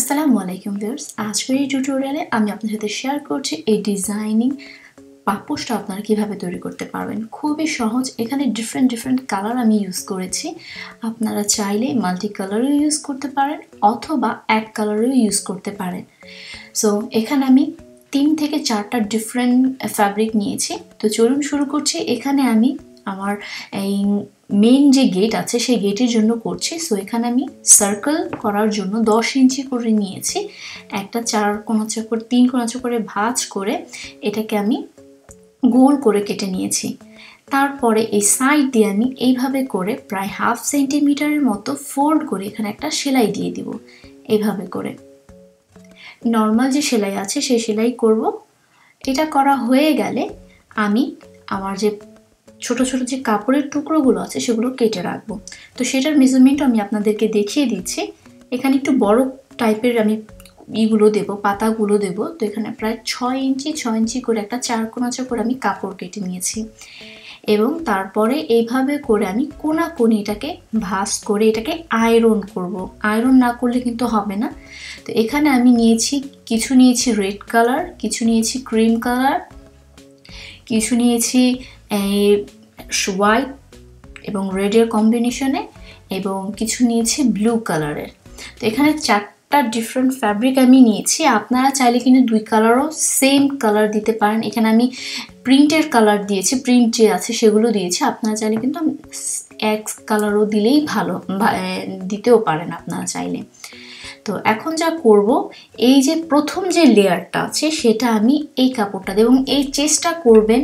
আসসালামু আলাইকুম ভিউয়ার্স, আজকের এই টিউটোরিয়ালে আমি আপনাদের সাথে শেয়ার করছি এই ডিজাইনিং পাপোশটা আপনারা কিভাবে তৈরি করতে পারবেন। খুবই সহজ। এখানে ডিফারেন্ট কালার আমি ইউজ করেছি। আপনারা চাইলে মাল্টি কালারও ইউজ করতে পারেন অথবা এক কালারও ইউজ করতে পারেন। সো এখানে আমি 3 থেকে 4টা ডিফারেন্ট ফ্যাব্রিক নিয়েছি। তো চলুন শুরু করছি। এখানে আমি আমার এই মেইন যে গেট আছে সেই গেটের জন্য করছি। সো এখানে আমি সার্কেল করার জন্য 10 ইঞ্চি করে নিয়েছি। একটা 4 কোণাচা করে 3 কোণাচা করে ভাঁজ করে এটাকে আমি গোল করে কেটে নিয়েছি। তারপরে এই সাইড দিয়ে আমি এইভাবে করে প্রায় 1/2 সেন্টিমিটারের মতো ফোল্ড করে এখানে একটা সেলাই দিয়ে দিব। এইভাবে করে নর্মাল যে সেলাই আছে সেই সেলাই করব। এটা করা হয়ে গেলে আমি আমার যে ছোট ছোট যে কাপড়ের টুকরোগুলো আছে সেগুলো কেটে রাখবো। তো সেটার মেজারমেন্ট আমি আপনাদেরকে দেখিয়ে দিচ্ছি। এখানে একটু বড় টাইপের আমি ইগুলো দেব, পাতাগুলো দেব। তো এখানে প্রায় 6 ইঞ্চি করে একটা 4 কোণাচা করে আমি কাপড় কেটে নিয়েছি এবং তারপরে এইভাবে করে আমি কোণাকুনি এটাকে ভাঁজ করে এটাকে আয়রন করব। আয়রন না করলে কিন্তু হবে না। তো এখানে আমি কিছু নিয়েছি রেড কালার, কিছু নিয়েছি ক্রিম কালার, কিছু নিয়েছি হোয়াইট এবং রেডের কম্বিনেশনে এবং কিছু নিয়েছি ব্লু কালারের। তো এখানে 4টা ডিফারেন্ট ফ্যাব্রিক আমি নিয়েছি। আপনারা চাইলে কিন্তু 2 কালারও সেম কালার দিতে পারেন। এখানে আমি প্রিন্টের কালার দিয়েছি, প্রিন্ট যে আছে সেগুলো দিয়েছি। আপনারা চাইলে কিন্তু এক কালারও দিলেই ভালো, দিতেও পারেন আপনারা চাইলে। তো এখন যা করব, এই যে প্রথম যে লেয়ারটা আছে সেটা আমি এই কাপড়টা দেব এবং এই চেষ্টা করবেন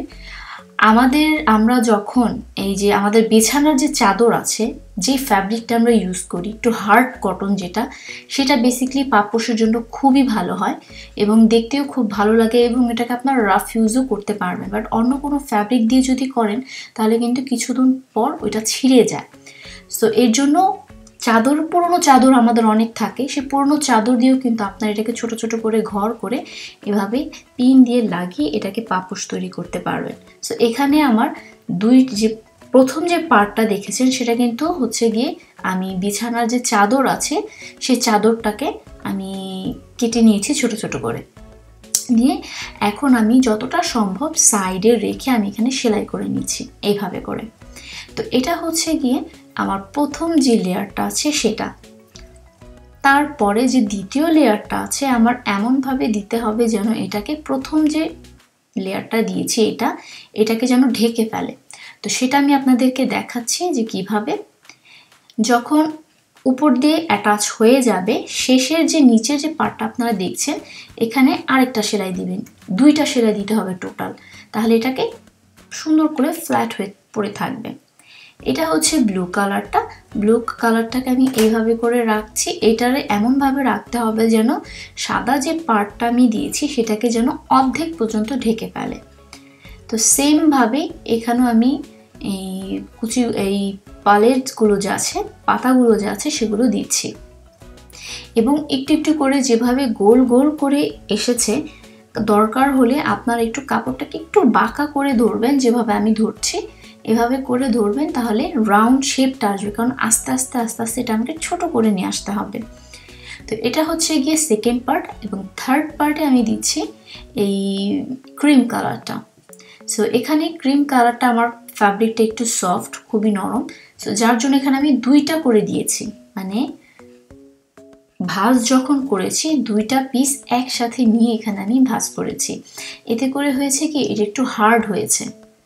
আমরা যখন এই যে আমাদের বিছানার যে চাদর আছে, যে ফ্যাব্রিকটা আমরা ইউজ করি একটু হার্ড কটন যেটা, সেটা বেসিক্যালি পাপোশের জন্য খুবই ভালো হয় এবং দেখতেও খুব ভালো লাগে এবং এটাকে আপনারা রাফ ইউজও করতে পারবেন। বাট অন্য কোনো ফ্যাব্রিক দিয়ে যদি করেন তাহলে কিন্তু কিছুদিন পর ওইটা ছিঁড়ে যায়। সো এর জন্য পুরনো চাদর আমাদের অনেক থাকে, সেই পুরনো চাদর দিয়েও কিন্তু আপনারা এটাকে ছোট ছোট করে ঘর করে এভাবে পিন দিয়ে লাগিয়ে এটাকে পাপোশ তৈরি করতে পারবেন। সো এখানে আমার প্রথম যে পার্টটা দেখেছেন সেটা কিন্তু হচ্ছে গিয়ে আমি বিছানার যে চাদর আছে সেই চাদরটাকে আমি কেটে নিয়েছি ছোট ছোট করে নিয়ে। এখন আমি যতটা সম্ভব সাইডে রেখে আমি এখানে সেলাই করে নিচ্ছি এইভাবে করে। তো এটা হচ্ছে গিয়ে আমার প্রথম যে লেয়ারটা আছে সেটা। তারপরে যে দ্বিতীয় লেয়ারটা আছে আমার এমনভাবে দিতে হবে যেন এটাকে প্রথম যে লেয়ারটা দিয়েছি এটাকে যেন ঢেকে ফেলে। তো সেটা আমি আপনাদেরকে দেখাচ্ছি যে কিভাবে। যখন উপর দিয়ে অ্যাটাচ হয়ে যাবে, শেষের যে নিচের যে পার্টটা আপনারা দেখছেন এখানে আরেকটা সেলাই দিবেন, 2টা সেলাই দিতে হবে টোটাল, তাহলে এটাকে সুন্দর করে ফ্ল্যাট হয়ে পড়ে থাকবে। এটা হচ্ছে ব্লু কালারটাকে আমি এইভাবে করে রাখছি। এটারে এমনভাবে রাখতে হবে যেন সাদা যে পার্টটা আমি দিয়েছি সেটাকে যেন অর্ধেক পর্যন্ত ঢেকে ফেলে। তো সেমভাবে এখানেও আমি এই পালেটগুলো যা আছে, পাতাগুলো যা আছে সেগুলো দিচ্ছি এবং একটু করে যেভাবে গোল গোল করে এসেছে, দরকার হলে আপনারা একটু কাপড়টাকে একটু বাঁকা করে ধরবেন, যেভাবে আমি ধরছি এভাবে করে ধরবেন, তাহলে রাউন্ড শেপটা আসবে। কারণ আস্তে আস্তে এটা আমাকে ছোট করে নিয়ে আসতে হবে। তো এটা হচ্ছে গিয়ে সেকেন্ড পার্ট এবং থার্ড পার্টে আমি দিচ্ছি এই ক্রিম কালারটা। সো এখানে ক্রিম কালারটা আমার ফ্যাব্রিকটা একটু সফট, খুবই নরম। সো যার জন্য এখানে আমি 2টা করে দিয়েছি, মানে ভাঁজ যখন করেছি 2টা পিস একসাথে নিয়ে এখানে আমি ভাঁজ করেছি। এতে করে হয়েছে কি এটা একটু হার্ড হয়েছে।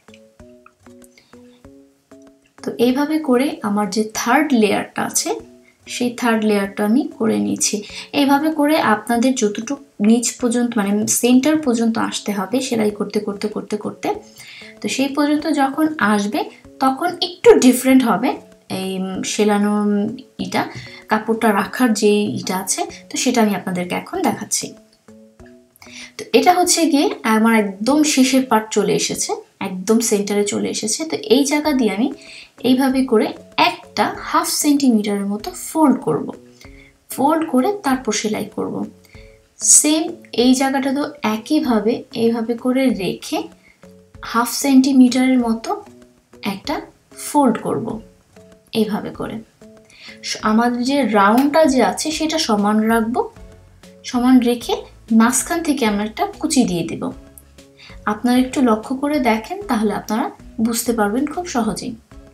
তো এইভাবে করে আমার যে থার্ড লেয়ারটা আছে সেই থার্ড লেয়ারটা আমি করে নিয়েছি। এইভাবে করে আপনাদের যতটুকু নিচ পর্যন্ত মানে সেন্টার পর্যন্ত আসতে হবে সেলাই করতে করতে। তো সেই পর্যন্ত যখন আসবে তখন একটু ডিফারেন্ট হবে এই সেলানোর কাপড়টা রাখার যে আছে, তো সেটা আমি আপনাদেরকে এখন দেখাচ্ছি। তো এটা হচ্ছে গিয়ে আমার একদম শেষের পার্ট চলে এসেছে, একদম সেন্টারে চলে এসেছে। তো এই জায়গা দিয়ে আমি এইভাবে করে একটা 1/2 সেন্টিমিটারের মতো ফোল্ড করে তারপর সেলাই করব। সেম এই জায়গাটা তো একইভাবে এইভাবে করে রেখে 1/2 সেন্টিমিটারের মতো একটা ফোল্ড করব এইভাবে করে। আমাদের যে রাউন্ডটা যে আছে সেটা সমান রাখবো সমান রেখে মাঝখান থেকে আমরা একটা কুচি দিয়ে দেব। আপনারা একটু লক্ষ্য করে দেখেন, তাহলে আপনারা বুঝতে পারবেন খুব সহজেই।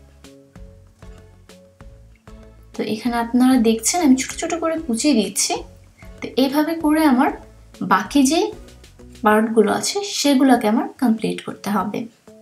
তো এখানে আপনারা দেখছেন আমি ছোট ছোট করে কুচি দিচ্ছি। তো এইভাবে করে আমার বাকি যে পার্টগুলো আছে সেগুলোকে আমার কমপ্লিট করতে হবে।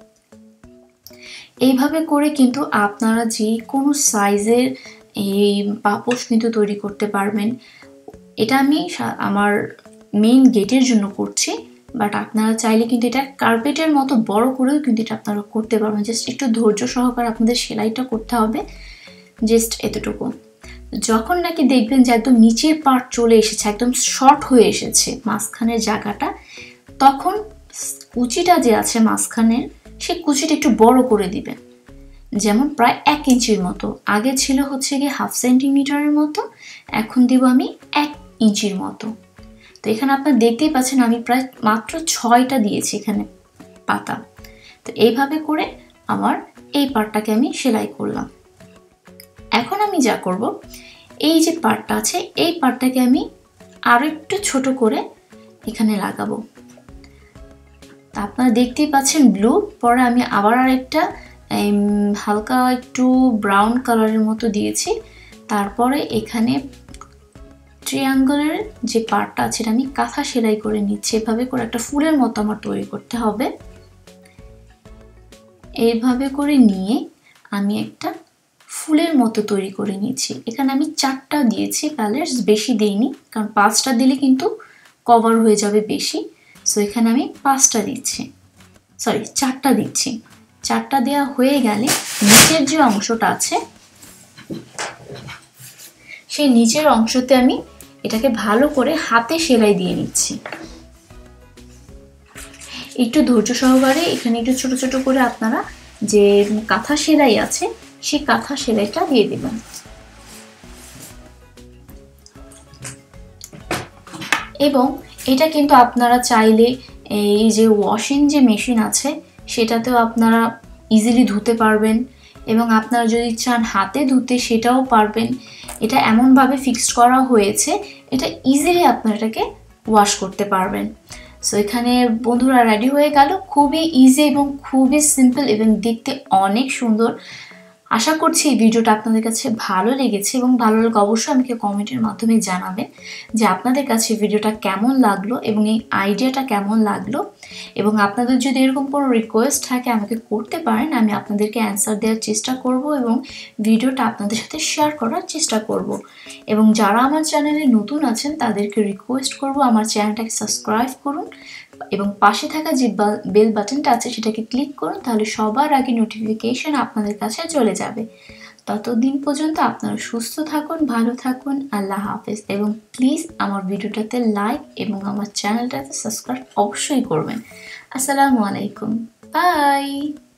এইভাবে করে কিন্তু আপনারা যে কোনো সাইজের এই পাপোশ কিন্তু তৈরি করতে পারবেন। এটা আমি আমার মেইন গেটের জন্য করছি, বাট আপনারা চাইলে কিন্তু এটা কার্পেটের মতো বড় করেও কিন্তু এটা আপনারা করতে পারবেন। জাস্ট একটু ধৈর্য সহকারে আপনাদের সেলাইটা করতে হবে, জাস্ট এতটুকু। যখন নাকি দেখবেন যে একদম নিচের পার্ট চলে এসেছে, একদম শর্ট হয়ে এসেছে মাঝখানের জায়গাটা, তখন কুচিটা যে আছে মাঝখানের সেই কুচিটা একটু বড় করে দিবেন। যেমন প্রায় 1 ইঞ্চির মতো, আগে ছিল হচ্ছে গিয়ে 1/2 সেন্টিমিটারের মতো, এখন দিব আমি 1 ইঞ্চির মতো। তো এখানে আপনারা দেখতেই পাচ্ছেন আমি প্রায় মাত্র 6টা দিয়েছি এখানে পাতা। তো এইভাবে করে আমার এই পার্টটাকে আমি সেলাই করলাম। এখন আমি যা করব, এই যে পার্টটা আছে এই পার্টটাকে আমি আরো একটু ছোট করে এখানে লাগাবো। তা আপনারা দেখতেই পাচ্ছেন ব্লু, পরে আমি আবার আরেকটা হালকা একটু ব্রাউন কালারের মতো দিয়েছি। তারপরে এখানে ট্রায়াঙ্গলের যে পার্টটা আছে এটা আমি কাঁথা সেলাই করে নিচ্ছি। এভাবে করে একটা ফুলের মতো আমার তৈরি করতে হবে। এইভাবে করে নিয়ে আমি একটা ফুলের মতো তৈরি করে নিচ্ছি। এখানে আমি 4টা দিয়েছি প্যালেটস, বেশি দেইনি, কারণ 5টা দিলে কিন্তু কভার হয়ে যাবে বেশি। সো এখানে আমি 5টা দিচ্ছি, সরি 4টা দিচ্ছি। 4টা দেওয়া হয়ে গেলে নিচের যে অংশটা আছে সেই নিচের অংশতে আমি এটাকে ভালো করে হাতে সেলাই দিয়ে নিচ্ছি। একটু ধৈর্য সহকারে এখানে একটু ছোট ছোট করে আপনারা যে কাঁথা সেলাই আছে সেই কাঁথা সেলাইটা দিয়ে দিবেন। এবং এটা কিন্তু আপনারা চাইলে এই যে ওয়াশিং যে মেশিন আছে সেটাতেও আপনারা ইজিলি ধুতে পারবেন, এবং আপনারা যদি চান হাতে ধুতে সেটাও পারবেন। এটা এমনভাবে ফিক্সড করা হয়েছে, এটা ইজিলি আপনারা এটাকে ওয়াশ করতে পারবেন। সো এখানে বন্ধুরা রেডি হয়ে গেল, খুবই ইজি এবং খুবই সিম্পল এবং দেখতে অনেক সুন্দর। আশা করছি এই ভিডিওটা আপনাদের কাছে ভালো লেগেছে, এবং ভালো লাগলে অবশ্যই আমাকে কমেন্টের মাধ্যমে জানাবেন যে আপনাদের কাছে ভিডিওটা কেমন লাগলো এবং এই আইডিয়াটা কেমন লাগলো। এবং আপনাদের যদি এরকম কোনো রিকোয়েস্ট থাকে আমাকে করতে পারেন, আমি আপনাদেরকে অ্যান্সার দেওয়ার চেষ্টা করব এবং ভিডিওটা আপনাদের সাথে শেয়ার করার চেষ্টা করব। এবং যারা আমার চ্যানেলে নতুন আছেন তাদেরকে রিকোয়েস্ট করব আমার চ্যানেলটাকে সাবস্ক্রাইব করুন এবং পাশে থাকা যে বেল বাটনটা আছে সেটাকে ক্লিক করুন, তাহলে সবার আগে নোটিফিকেশন আপনাদের কাছে চলে যাবে। ততদিন পর্যন্ত আপনারা সুস্থ থাকুন, ভালো থাকুন, আল্লাহ হাফেজ। এবং প্লিজ আমার ভিডিওটাতে লাইক এবং আমার চ্যানেলটাতে সাবস্ক্রাইব অবশ্যই করবেন। আসসালামু আলাইকুম, বাই।